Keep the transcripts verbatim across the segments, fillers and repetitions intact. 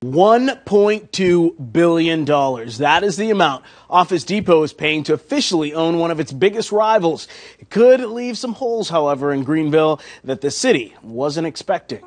one point two billion dollars. That is the amount Office Depot is paying to officially own one of its biggest rivals. It could leave some holes, however, in Greenville that the city wasn't expecting.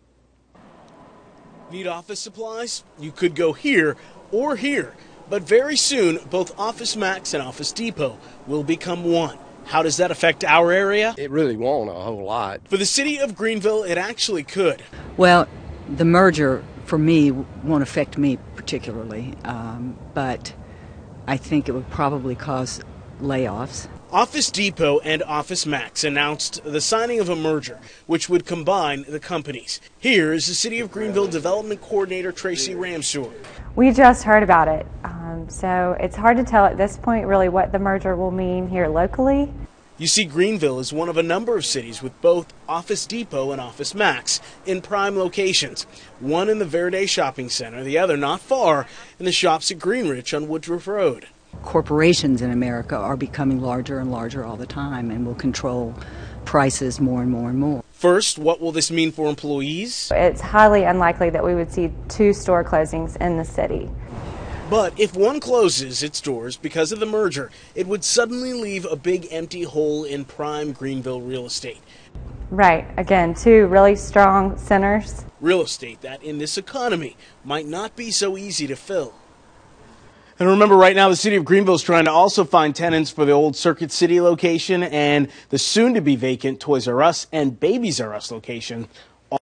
Need office supplies? You could go here or here. But very soon, both Office Max and Office Depot will become one. How does that affect our area? It really won't a whole lot. For the city of Greenville, it actually could. Well, the merger, for me, won't affect me particularly, um, but I think it would probably cause layoffs. Office Depot and Office Max announced the signing of a merger, which would combine the companies. Here is the City of Greenville Development Coordinator Tracy Ramseur. We just heard about it, um, so it's hard to tell at this point really what the merger will mean here locally. You see, Greenville is one of a number of cities with both Office Depot and Office Max in prime locations. One in the Verde Shopping Center, the other not far in the shops at Greenrich on Woodruff Road. Corporations in America are becoming larger and larger all the time and will control prices more and more and more. First, what will this mean for employees? It's highly unlikely that we would see two store closings in the city. But if one closes its doors because of the merger, it would suddenly leave a big empty hole in prime Greenville real estate. Right, again, two really strong centers. Real estate that in this economy might not be so easy to fill. And remember, right now the city of Greenville is trying to also find tenants for the old Circuit City location and the soon-to-be vacant Toys R Us and Babies R Us location